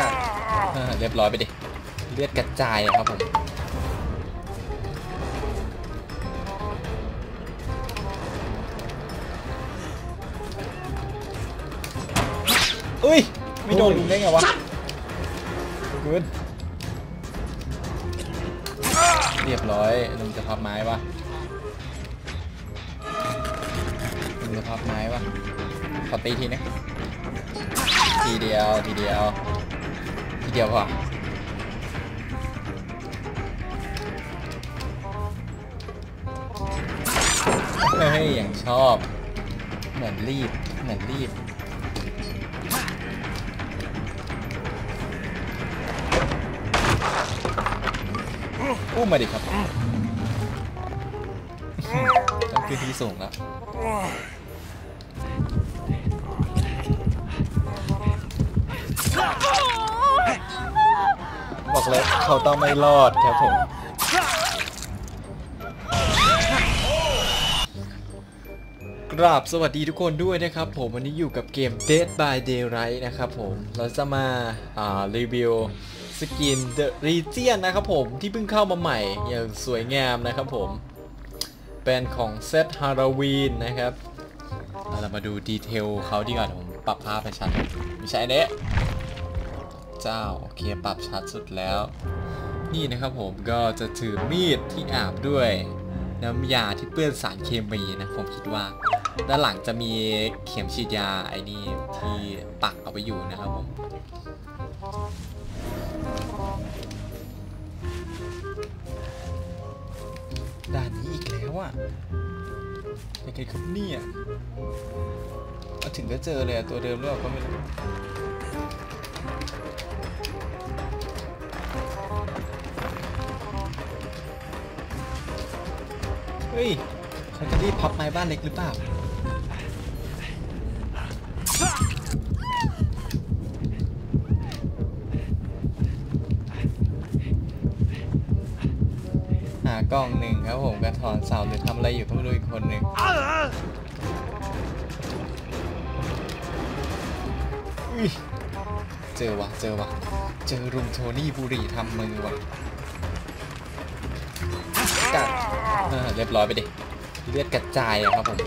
กัดเรียบร้อยไปดิเลือดกระจายครับผมอุ้ยไม่โดนลุงได้ไงวะกูดเรียบร้อยลุงจะพับไม้ปะลุงจะพับไม้ปะขอตีทีนะทีเดียวพอเฮ้ยอย่างชอบเหมือนรีบอู้มาดิครับต้องขึ้นที่สูงแล้วบอกเลยเขาต้องไม่รอดครับผมกราบสวัสดีทุกคนด้วยนะครับผมวันนี้อยู่กับเกม Dead by Daylight นะครับผมเราจะมารีวิวสกิน The Legion นะครับผมที่เพิ่งเข้ามาใหม่อย่างสวยงามนะครับผมเป็นของเซตฮาโลวีนนะครับเรามาดูดีเทลเขาดีกว่าผมปรับภาพให้ชัดไม่ใช่เนี้ยเจ้าโอเคปรับชัดสุดแล้วนี่นะครับผมก็จะถือมีดที่อาบด้วยน้ำยาที่เปื้อนสารเคมีนะผมคิดว่าด้านหลังจะมีเข็มฉีดยาไอ้นี่ที่ปักเอาไว้อยู่นะครับผมด่านนี้อีกแล้วอ่ะยังไงครับเนี่ยมาถึงก็เจอเลยตัวเดิมหรือเปล่าก็ไม่รู้เฮ้ยเขาจะรีบพับไม้บ้านเล็กหรือเปล่าหากล้องหนึ่งครับผมกระถอนเสาหรือทำอะไรอยู่ก็ไม่รู้อีกคนหนึ่งเจอวะเจอรุมโทนี่บุรีทำมือวะกัดเรียบร้อยไปดิเลือดกระจายครับผม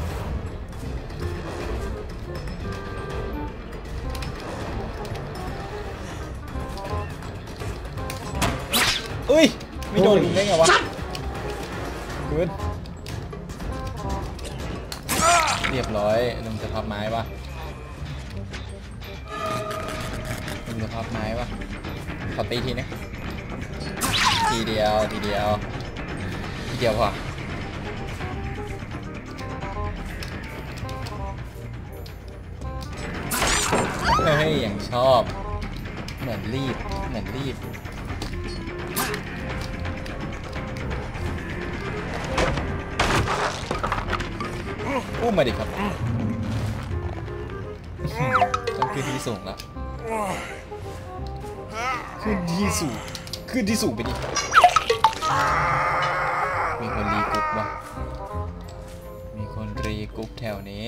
อุ้ยไม่โดนลุงได้ไงวะกูดเรียบร้อยลุงจะพับไม้ปะขอตีทีนะทีเดียวพอเฮ้ยอย่างชอบเหมือนรีบอู้มาดิครับต้องขึ้นที่สูงแล้วขึ้นที่สูงไปดิมีคนรีกรุ๊ปวะมีคนรีกรุ๊ปแถวนี้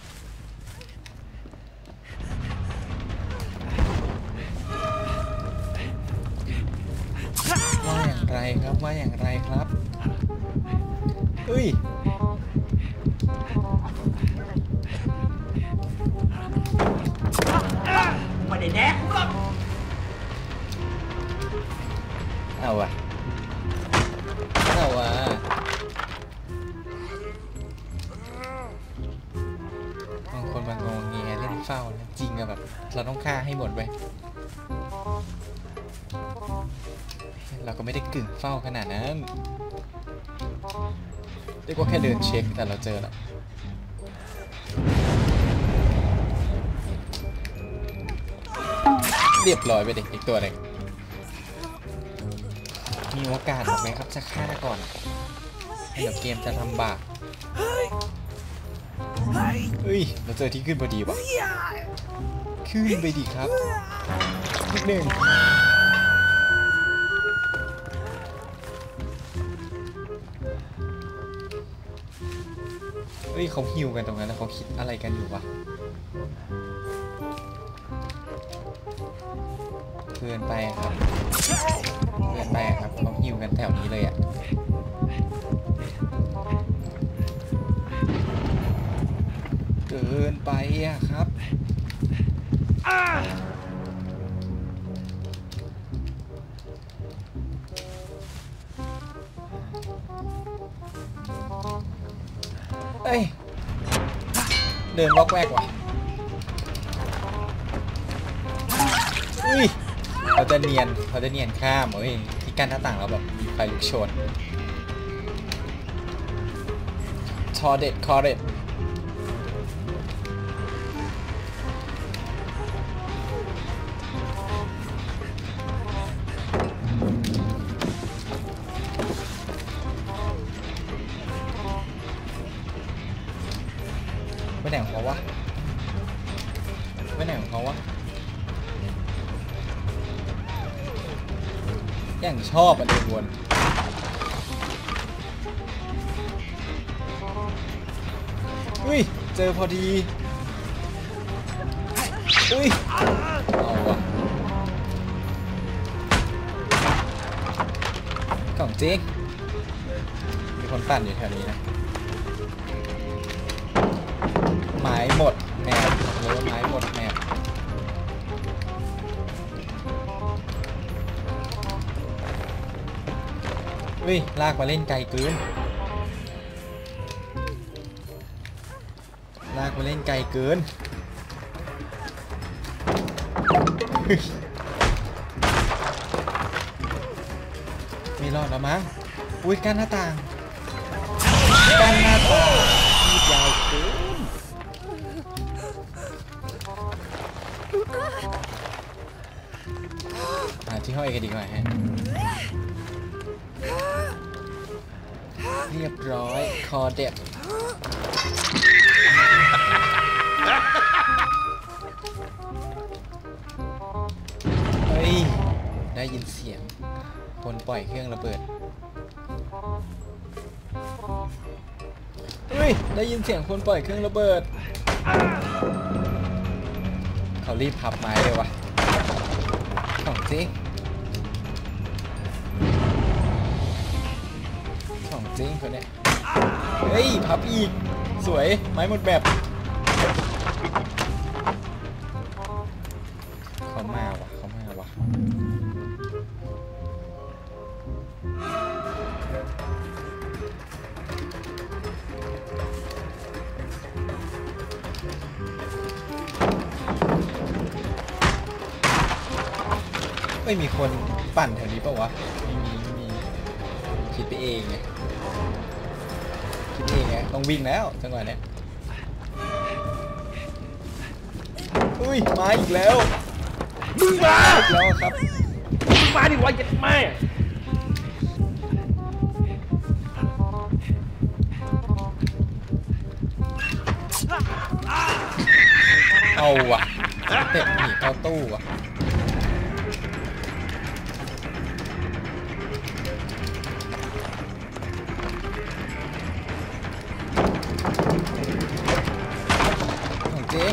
ว่าอย่างไรครับเฮ้ยไม่ได้แดกหรอกเอาวะบางคนมางงเงี้ยเล่นเฝ้านะจริงอะแบบเราต้องฆ่าให้หมดไว้เราก็ไม่ได้กึ่งเฝ้าขนาดนั้นเรียกว่าแค่เดินเช็คแต่เราเจอแล้วเรียบร้อยไปดิอีกตัวหนึ่งมีโอกาสไหมครับจะฆ่าก่อนเดี๋ยวเกมจะลำบากเฮ้ยเราเจอที่ขึ้นพอดีวะขึ้นไปดีครับนิดหนึ่งเฮ้ยเขาฮิวกันตรงนั้นแล้วเขาคิดอะไรกันอยู่วะเกินไปครับเกินไปครับเขาหิวกันแถวนี้เลยอ่ะเกินไปอ่ะครับเอ้ยเดินวอกแวกว่ะอุ้ยเขาจะเนียนข้ามเฮ้ยที่กั้นหน้าต่างเราแบบมีไฟลุกโชนคอเด็ดไปไหนของเขาวะอย่างชอบอ่ะเดินวนอุ้ยเจอพอดีอุ้ยเอาวะกล่องจิ๊กมีคนปั่นอยู่แถวนี้นะไม้หมดแมปเลยไม้หมดแมปอุ้ยลากมาเล่นไกลเกินไม่รอดแล้วมั้งอุ้ยกั้นหน้าต่างที่ยาวเกินที่ห้องเอกดีกว่าฮะเรียบร้อยคอเด็ดเฮ้ยได้ยินเสียงคนปล่อยเครื่องระเบิดเฮ้ยได้ยินเสียงคนปล่อยเครื่องระเบิดเขารีบพับไม้เลยวะของจริงคนเนี้ยเฮ้ยพับอีกสวยไม้หมดแบบเขามาวะไม่มีคนปั่นแถวนี้ปะวะไม่มีคิดไปเองไงต้องวิ่งแล้วจังหวะเนี้ยอุ้ยมาอีกแล้วมึงมาอีกแล้วครับมึงมาดิวะยัดแม่เอาว่ะเตะหนีเข้าตู้ว่ะจริง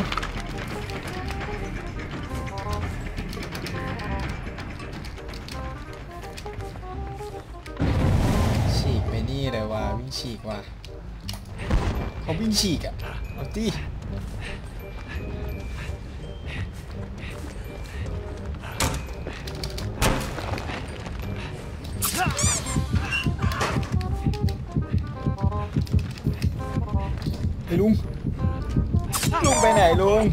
ฉีกไปนี่เลยว่ะวิ่งฉีกว่ะเขาวิ่งฉีกอ่ะเอาดิไอ้ลุงไปไหนลุง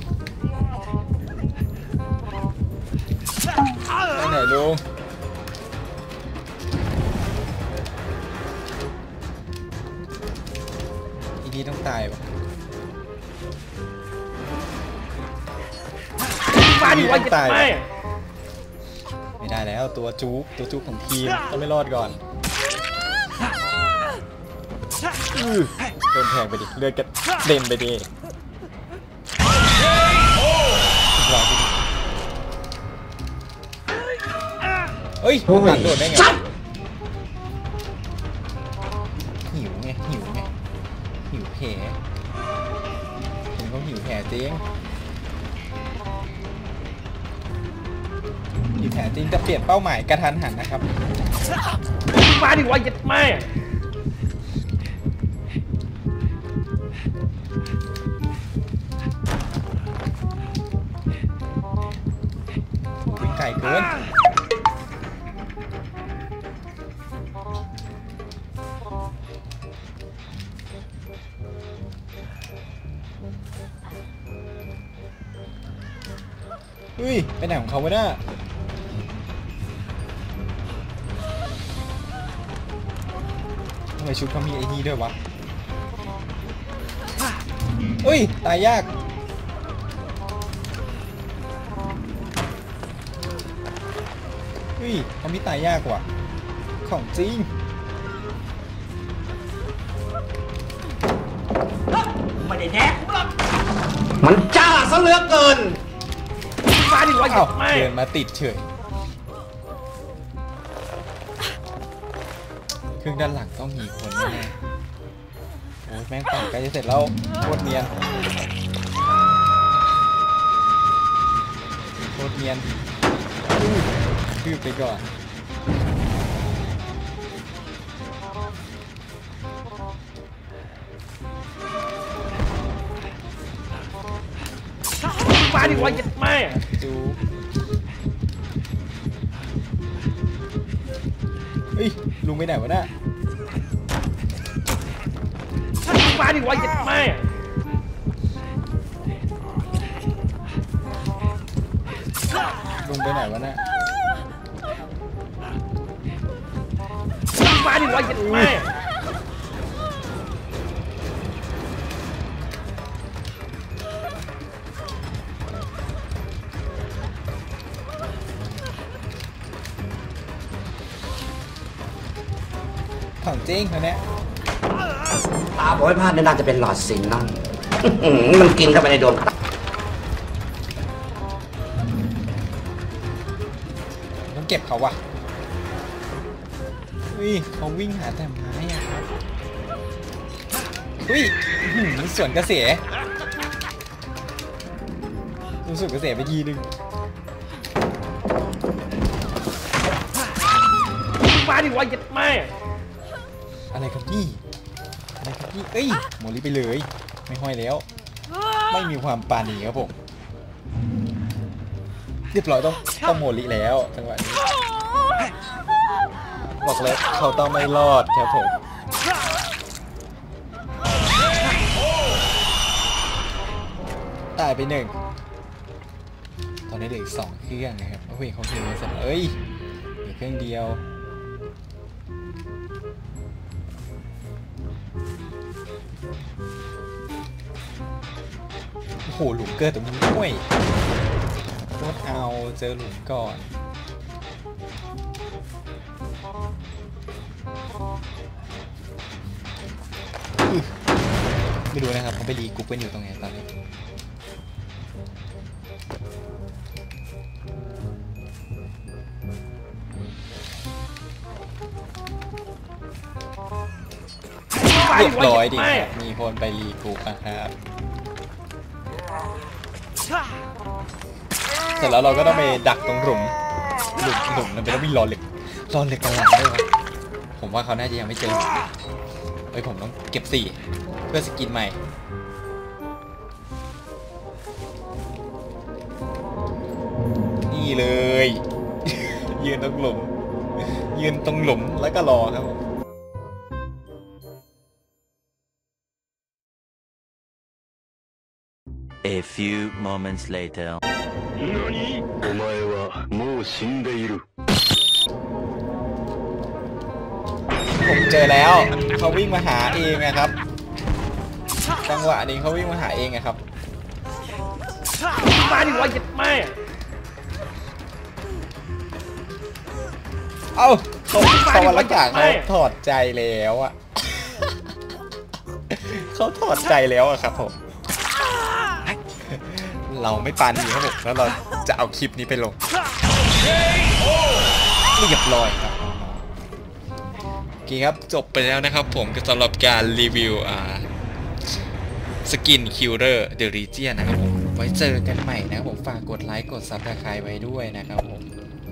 อีดีต้องตายปะมาดิวะตายไม่ได้แล้วตัวจุ๊กของทีมต้องไม่รอดก่อนโดนแทงไปดิเลือดกระเด็นไปดิเฮ้ยตัดโดดได้ไงหิวแผลเห็นเขาหิวแผลจริงที่แท้จริงจะเปลี่ยนเป้าหมายกระทันหันนะครับมาดิวะยัดแม่วิ่งไกลเกินเฮ้ยไปไหนของเขาวะเนี่ยทำไมชุดเขามีไอ้นี่ด้วยวะเฮ้ยตายยากเฮ้ยเขามีตายยากว่ะของจริงไม่ได้แดกมันจ้าซะเหลือเกินมาดิวะยัดแม่เดินมาติดเฉยเครื่องด้านหลังต้องมีคนแน่โอ้ยแม่งปั่นใกล้จะเสร็จแล้วโคตรเนียนโคตรเนียนคืบไปก่อนมาดิวะยัดแม่จูเฮ้ยลุงไปไหนวะเนี่ยมาดิวะยัดแม่ลุงไปไหนวะเนี่ยมาดิวะยัดแม่ของจริงคนเนี้ยตาบอยพลาดน่าจะเป็นหลอดสิงนั่นมันกินเข้าไปในดวงตาต้องเก็บเขาวะอุ้ยเขาวิ่งหาแต่ไม้อะครับอุ้ยสวนกระเสรู้สึกกระเสไปทีนึงมาดิวะยัดแม่อะไรครับพี่อะไรครับพี่เอ้ยโมลิไปเลยไม่ห้อยแล้วไม่มีความปานีครับผมเรียบร้อยต้องโมลิแล้วจังหวะนี้บอกเลยเขาต้องไม่รอดครับผมตายไปหนึ่งตอนนี้เหลืออีก2เครื่องนะครับโอ้ยเขาเห็นเลยสักเอ้ยเหลือเครื่องเดียวโอ้โหหลุมเกิดตรงนี้ด้วยโคตรเอาเจอหลุมก่อนไม่รู้นะครับเขาไปรีกรุ๊ปกันอยู่ตรงไหนตอนนี้เรียบร้อยดิมีคนไปรีกรุ๊ปนะครับเสร็จแล้วเราก็ต้องไปดักตรงหลุมนั่นเป็นต้องมีรอเหล็กกันหลังด้วยครับผมว่าเขาน่าจะยังไม่เจอเฮ้ยผมต้องเก็บ4เพื่อสกินใหม่นี่เลย ยืนตรงหลุมแล้วก็รอครับผม A few moments later お前はもう死んでいるผมเจอแล้วเขาวิ่งมาหาเองนะครับจังหวะนี้เขาวิ่งมาหาเองนะครับมาดิวะยัดแม่เอ้าเขาวันละอย่างเขาถอดใจแล้วอะเขาถอดใจแล้วอะครับผมเราไม่ปานีครับผมแล้วเราจะเอาคลิปนี้ไปลงเรียบร้อยครับโอเคครับจบไปแล้วนะครับผมสำหรับการรีวิวสกินคิลเลอร์เดอะรีเจียนนะครับผมไว้เจอกันใหม่นะครับผมฝากกดไลค์กดซับสไครป์ไว้ด้วยนะครับผม